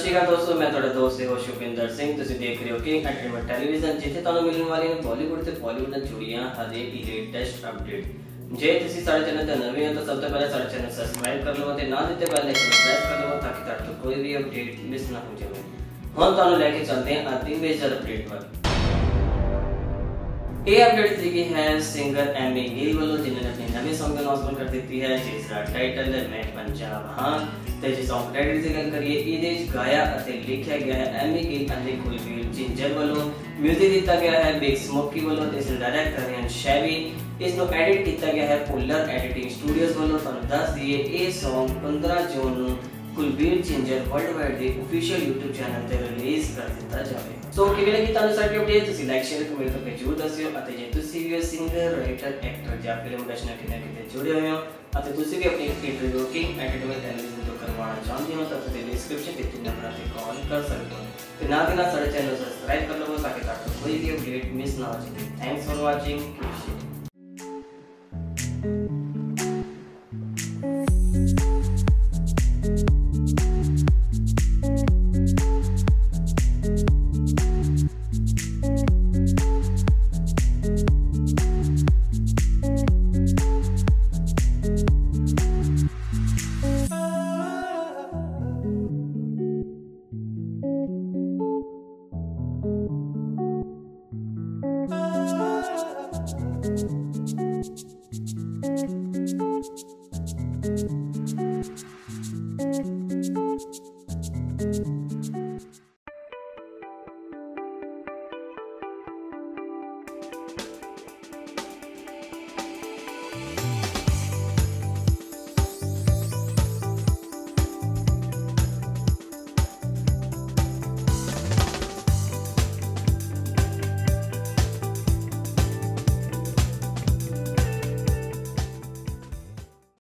ਸ਼੍ਰੀ ਅਕਾਲ ਦੋਸਤੋ, मैं ਤੁਹਾਡਾ ਦੋਸਤ ਸ਼ੁਭਿੰਦਰ ਸਿੰਘ। ਤੁਸੀਂ ਦੇਖ ਰਹੇ ਹੋ ਕਿੰਗ ਐਂਟਰਟੇਨਮੈਂਟ ਟੈਲੀਵਿਜ਼ਨ, ਜਿੱਥੇ ਤੁਹਾਨੂੰ ਮਿਲਣ ਵਾਲੀਆਂ ਨੇ ਬਾਲੀਵੁੱਡ ਤੇ ਬਾਲੀਵੁੱਡ ਨਾਲ ਜੁੜੀਆਂ ਹਰੇਕ ਲੇਟੈਸਟ ਅਪਡੇਟ। ਜੇ ਤੁਸੀਂ ਸਾਡੇ ਚੈਨਲ ਤੇ ਨਵੇਂ ਹੋ ਤਾਂ ਸਭ ਤੋਂ ਪਹਿਲਾਂ ਸਾਡੇ ਚੈਨਲ ਸਬਸਕ੍ਰਾਈਬ ਕਰ ਲਵੋ ਤੇ ਨਾਲ ਦਿੱਤੇ ਬੈਲ ਆਈਕਨ ਨੂੰ ਪ੍ਰੈਸ ਕਰ ਲਵੋ ਤਾਂ ਕਿ ਤੁਹਾਡੇ ਤੋਂ ਕੋਈ ਵੀ ਅਪਡੇਟ ਮਿਸ ਨਾ ਹੋ ਜਾਵੇ। ਹੁਣ ਤੁਹਾਨੂੰ ਲੈ ਕੇ ਚੱਲਦੇ ਹਾਂ ਅੱਜ ਦੀ ਮੇਜਰ ਅਪਡੇਟ ਵੱਲ। ਇਹ ਅਪਡੇਟ ਸੀਗੀ ਹੈ ਸਿੰਗਰ ਐਮੀ ਗਿੱਲ ਵੱਲੋਂ, ਜਿਨ੍ਹਾਂ ਨੇ ਆਪਣੀ ਨਵੇਂ ਸੌਂਗ ਅਨਾਉਂਸਮੈਂਟ ਕਰ ਦਿੱਤੀ ਹੈ, ਜਿਸ ਦਾ ਟਾਈਟਲ ਹੈ ਮੈਂ ਪੰਜਾਬ ਹਾਂ। ਤੇ ਜੇ ਸੌਂਗ ਟਾਈਟਲ ਦੀ ਗੱਲ ਕਰੀਏ, ਇਹਦੇ ਵਿੱਚ ਗਾਇਆ ਅਤੇ ਲਿਖਿਆ ਗਿਆ ਹੈ ਐਮੀ ਗਿੱਲ ਅਤੇ ਕੁਲਬੀਰ ਝਿੰਜਰ ਵੱਲੋਂ। ਮਿਊਜ਼ਿਕ ਦਿੱਤਾ ਗਿਆ ਹੈ ਬਿਗ ਸਮੋਕੀ ਵੱਲੋਂ ਤੇ ਇਸ ਨੂੰ ਡਾਇਰੈਕਟ ਕਰ ਰਹੇ ਹਨ ਸ਼ੈਵੀ। ਇਸ ਨੂੰ ਐਡਿਟ ਕੀਤਾ ਗਿਆ ਹੈ ਪੁਲਰ ਐਡੀਟਿੰਗ ਸਟੂਡੀਓਜ਼ ਵੱਲੋਂ। ਤੁਹਾਨੂੰ ਦੱਸ ਦਈਏ ਇਹ ਸੌਂਗ 15 ਜੂਨ ਨੂੰ ਕੁਲਬੀਰ ਝਿੰਜਰ ਵਰਲਡ ਦੇ official YouTube ਚੈਨਲ ਤੇ ਰਿਲੀਜ਼ ਕਰ ਦਿੱਤਾ ਜਾਵੇ। ਸੋ ਕਿਵੇਂ ਲੱਗੀ ਤੁਹਾਨੂੰ ਸਾਡੀ ਅਪਡੇਟ? ਤੁਸੀਂ ਲਾਈਕ ਸ਼ੇਅਰ ਕਮੈਂਟ ਕਰਕੇ ਜ਼ਰੂਰ ਦੱਸਿਓ। ਅਤੇ ਜੇ ਤੁਸੀਂ ਵੀ ਸਿੰਗਰ ਰਾਈਟਰ ਐਕਟਰ ਜਾਂ ਫਿਲਮ ਇੰਡਸਟਰੀ ਨਾਲ ਕਿਤੇ ਜੁੜੇ ਹੋਏ ਹੋ ਅਤੇ ਤੁਸੀਂ ਵੀ ਆਪਣੀ ਇੰਟਰਵਿਊ ਕਿੰਗ ਐਂਟਰਟੇਨਮੈਂਟ ਟੈਲੀਵਿਜ਼ਨ ਤੋਂ ਕਰਵਾਉਣਾ ਚਾਹੁੰਦੇ ਹੋ ਤਾਂ ਤੁਸੀਂ ਡਿਸਕ੍ਰਿਪਸ਼ਨ ਦਿੱਤੇ ਨੰਬਰਾਂ ਤੇ ਕਾਲ ਕਰ ਸਕਦੇ ਹੋ ਤੇ ਨਾਲ ਦੀ ਨਾਲ ਸਾਡੇ ਚੈਨਲ ਨੂੰ ਸਬਸਕ੍ਰਾਈਬ ਕਰ ਲਵੋ ਤਾਂ ਕਿ ਤੁਹਾਡੇ ਕੋਈ ਵੀ ਅਪਡੇਟ ਮਿਸ ਨਾ ਹੋ ਜਾਵੇ। Thanks for watching.